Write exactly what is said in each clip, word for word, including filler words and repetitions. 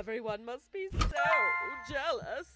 Everyone must be so jealous.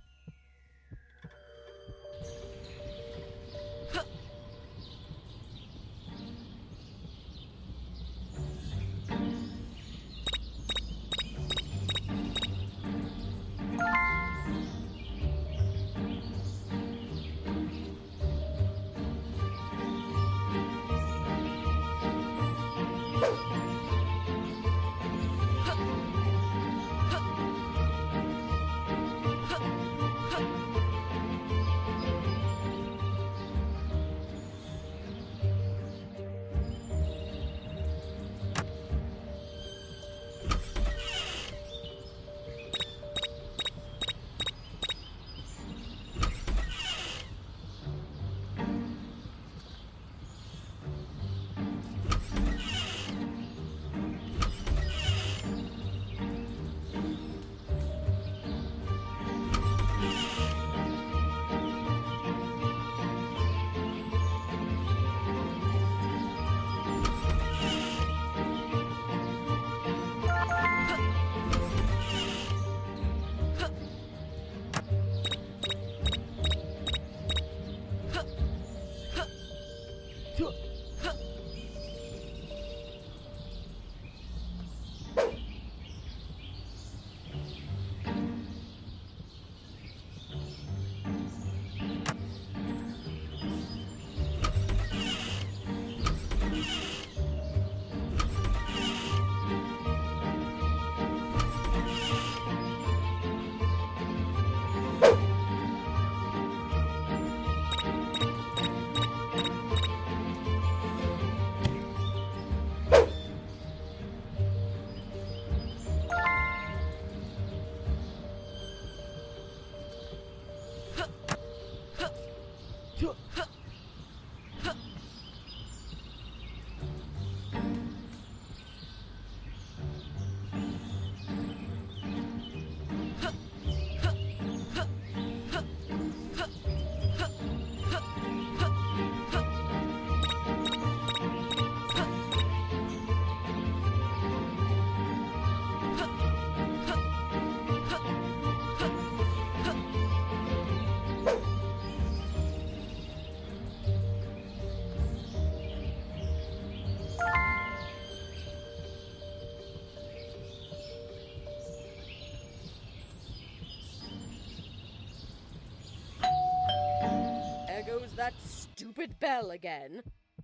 There goes that stupid bell again.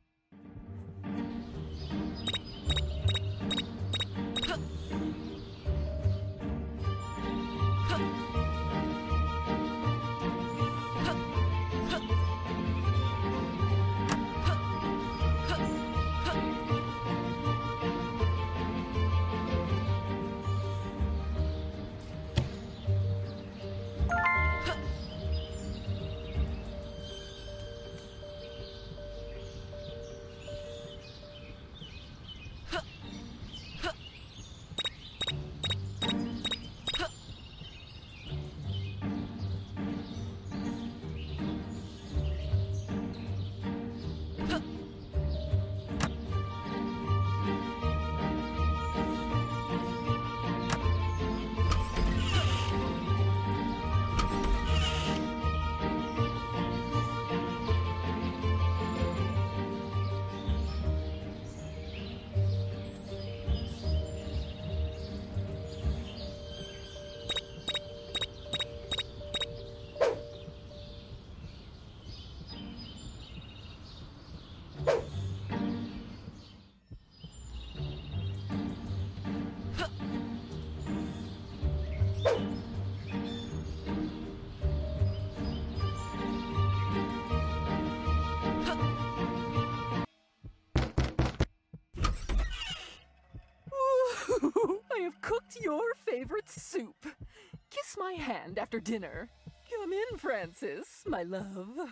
I have cooked your favorite soup. Kiss my hand after dinner. Come in, Francis, my love.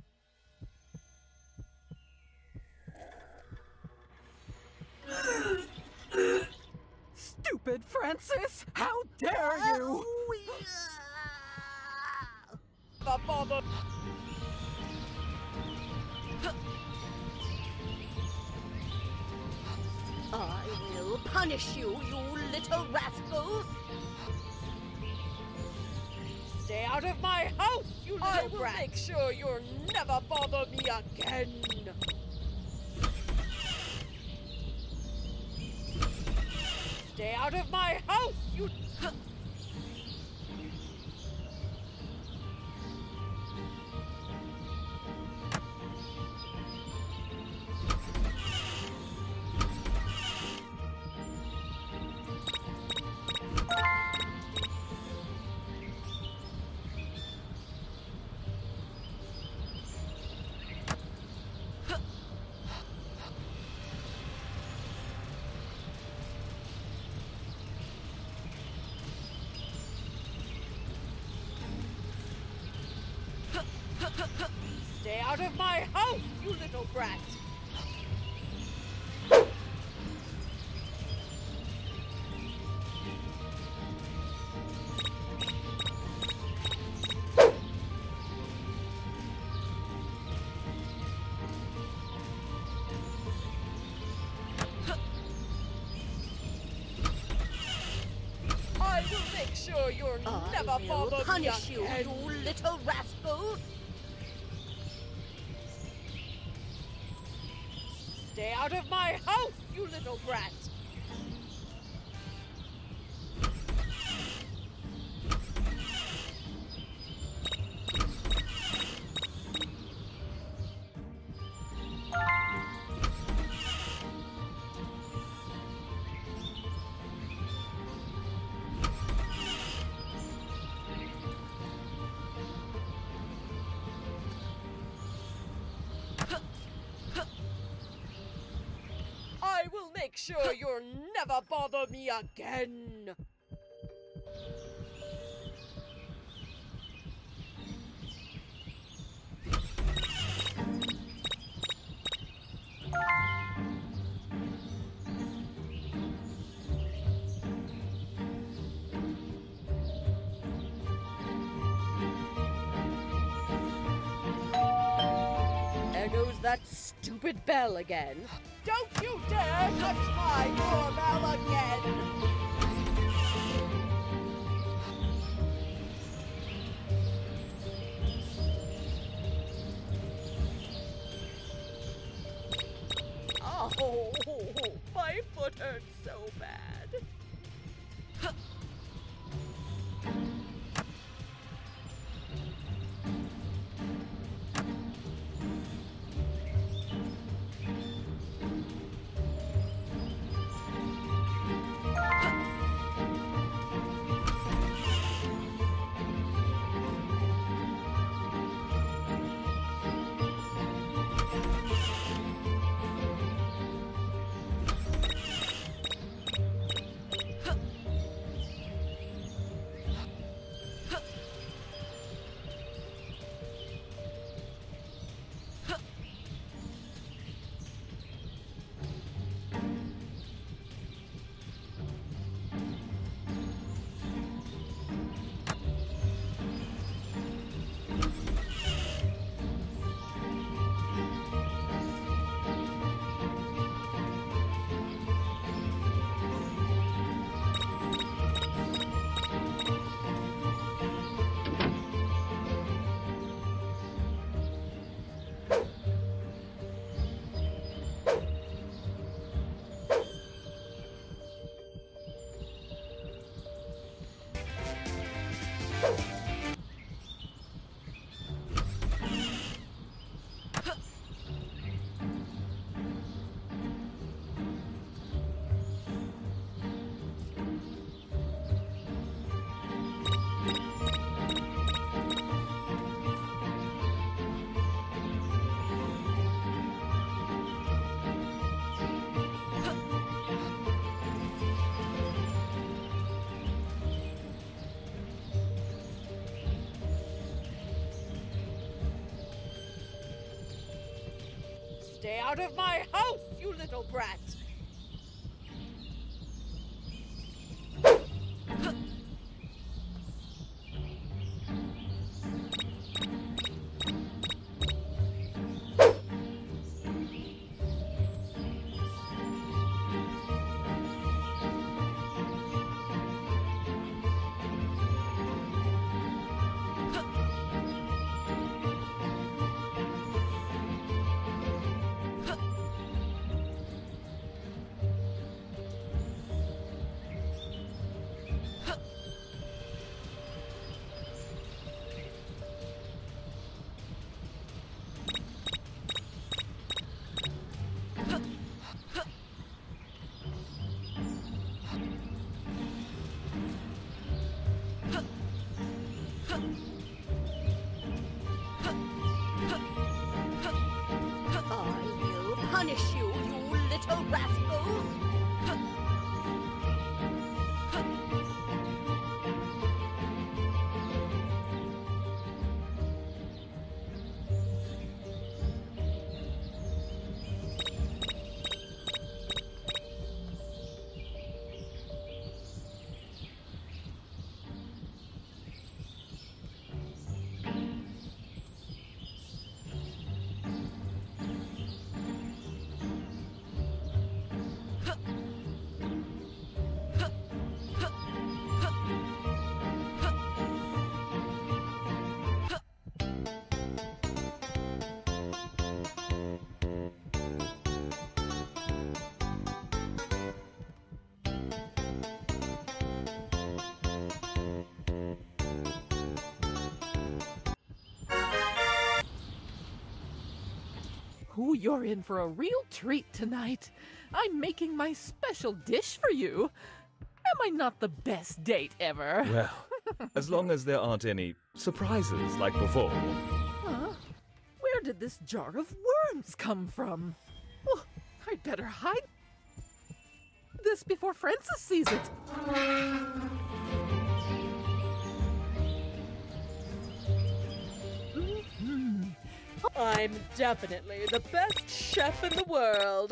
Stupid Francis! How dare you! The father. I will punish you, you little rascals! Stay out of my house, you little I will brat! make sure you'll never bother me again! Stay out of my house, you... Stay out of my house, you little brat! I will make sure you'll I never will bother punish me you, again. you little rascals! Stay out of my house, you little brat! I will make sure you'll never bother me again. There goes that stupid bell again. Don't you dare touch my doorbell again! Oh, my foot hurts so bad. Stay out of my house, you little brat! Ooh, you're in for a real treat tonight. I'm making my special dish for you. Am I not the best date ever? Well, as long as there aren't any surprises like before. Huh? Where did this jar of worms come from? Oh, I'd better hide this before Francis sees it. Mm-hmm. I'm definitely the best chef in the world.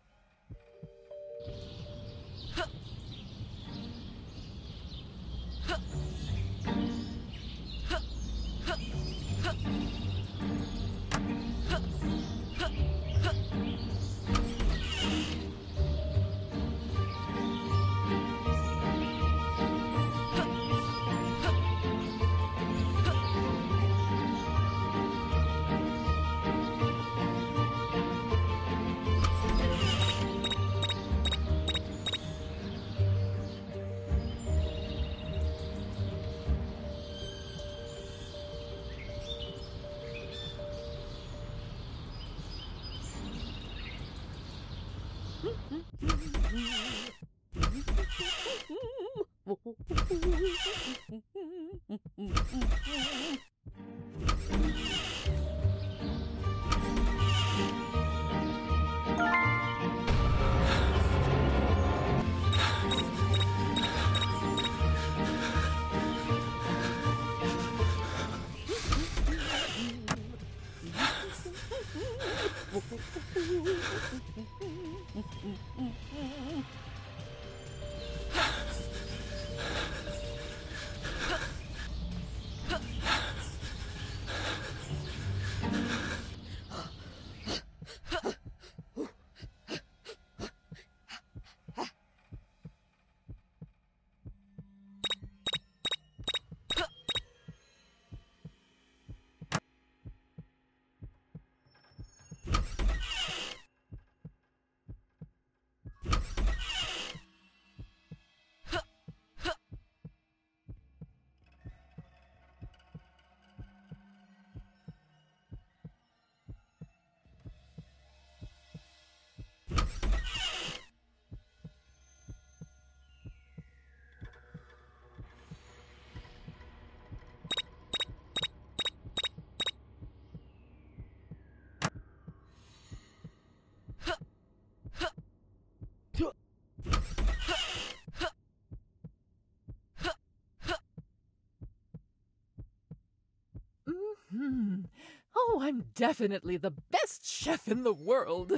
Mm-hmm. Oh, I'm definitely the best chef in the world.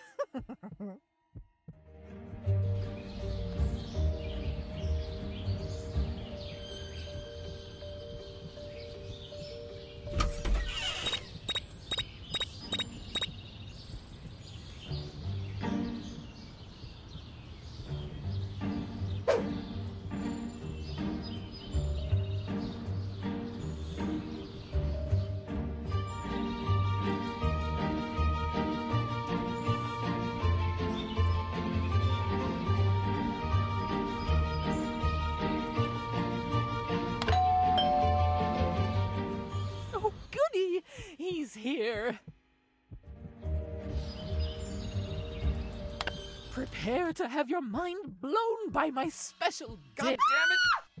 Oh, goody! He's here. Prepare to have your mind blown by my special God dish. damn it!